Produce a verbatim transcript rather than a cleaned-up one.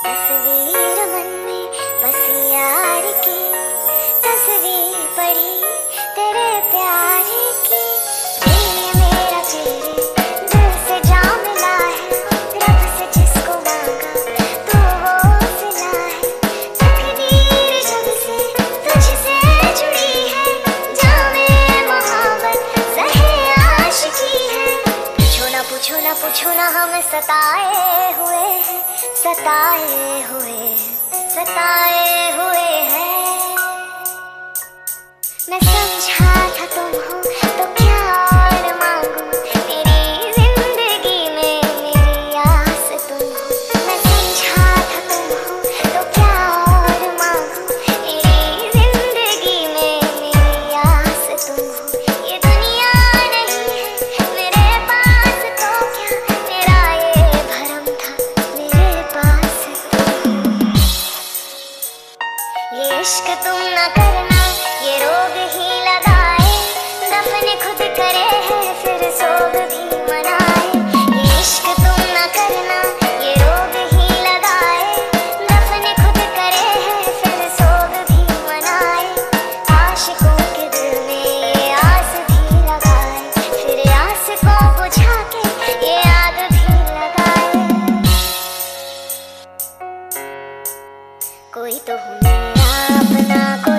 तस्वीर मन में बसी यार की, तस्वीर पड़ी तेरे प्यार की। ये मेरा तेरे दिल से जा मिला है, रब से जिसको मांगा तो वो सिला है। तकदीर जब से तुझसे जुड़ी है, जामे मोहब्बत सहे आशिकी है। पूछो ना पूछो ना पूछो ना हम सताए हुए हैं, सताए हुए सताए हुए हैं। मैं समझा था तुम हो तो क्या और मांगू, मेरी जिंदगी में मेरी आस तुम हो। मैं समझा था तुम हो तो क्या और मांगू, मेरी जिंदगी में मेरी आस तुम हो। ये दुनिया नहीं है मेरे पास तो क्या, मेरा ये भरम था मेरे पास। ये इश्क तुम न करना, ये रोग ही लगाए, दफन खुद करे है फिर सोग भी मनाए। ये इश्क तुम न करना, ये रोग ही लगाए, दफन खुद करे है फिर सोग भी मनाए। आशिकों के दिल में ये आस भी लगाए, फिर आस को बुझा के ये आग भी लगाए। कोई तो हो मेरा अपना।